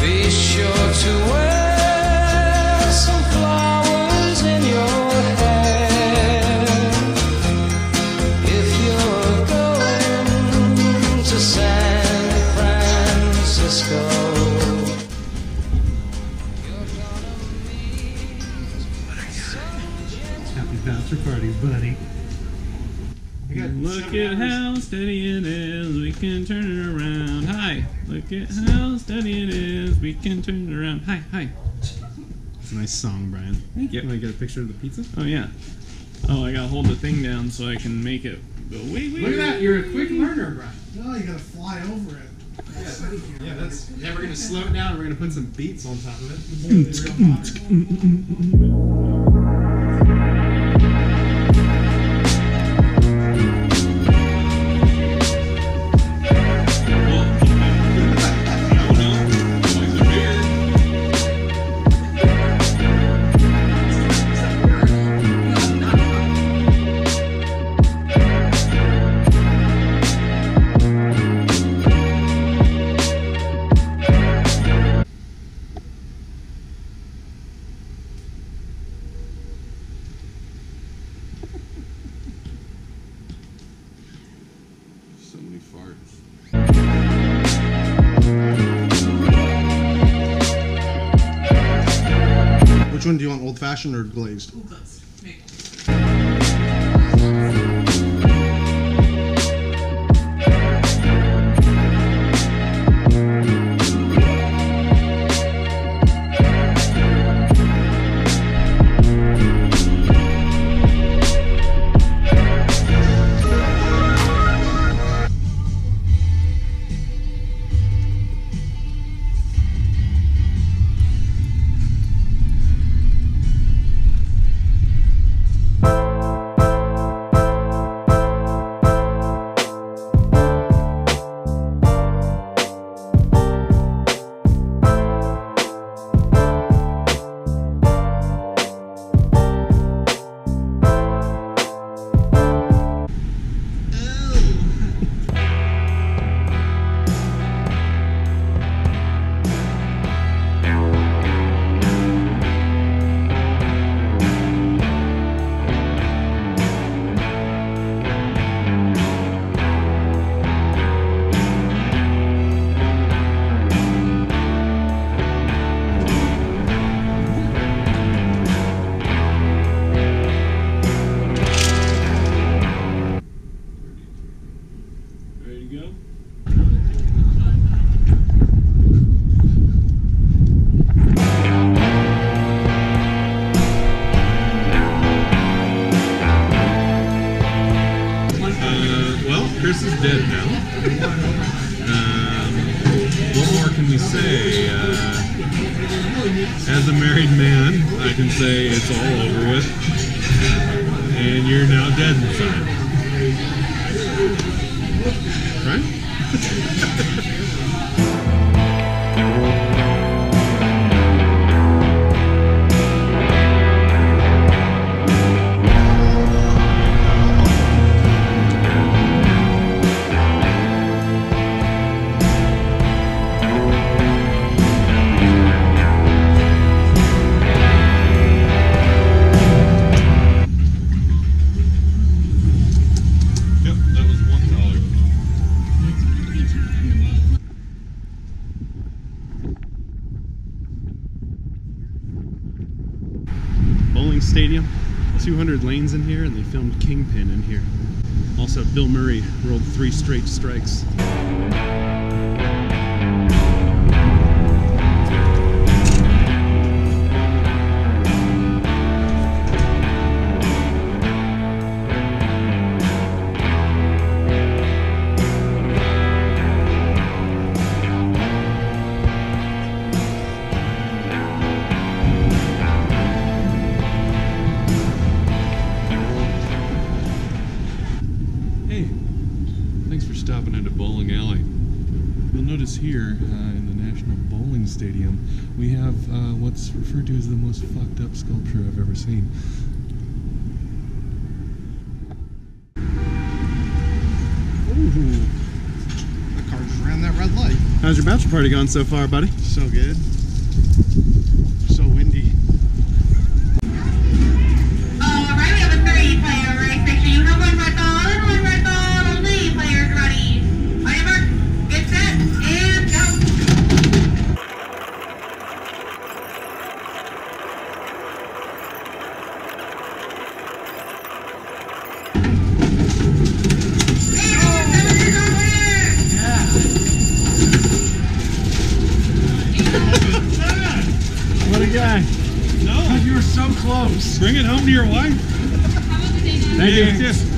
Be sure to wear some flowers in your hair if you're going to San Francisco. Happy bachelor party, buddy. Look at how steady it is, we can turn it around. Hi. Look at how steady it is, we can turn it around. Hi, hi. It's a nice song, Brian. Thank you. Want to get a picture of the pizza? Oh, yeah. Oh, I gotta hold the thing down so I can make it go way. Look at that, you're a quick learner, Brian. No, you gotta fly over it. Yeah, we're gonna slow it down. We're gonna put some beats on top of it. So many farts. Which one do you want, old fashioned or glazed? Ready to go? Well, Chris is dead now. What more can we say? As a married man, I can say it's all over with. And you're now dead inside. Right? Yep, that was $1. Bowling stadium, 200 lanes in here, and they filmed Kingpin in here. Also, Bill Murray rolled 3 straight strikes. Hey, thanks for stopping into Bowling Alley. You'll notice here in the National Bowling Stadium, we have what's referred to as the most fucked up sculpture I've ever seen. Ooh, that car just ran that red light. How's your bachelor party going so far, buddy? So good. So windy. Alright, we have a 3-player race. Make sure you have one red ball and one red ball only. Players ready. On your mark, get set, and go. What a guy. No, You were so close. bring it home to your wife. Thank you. Yes.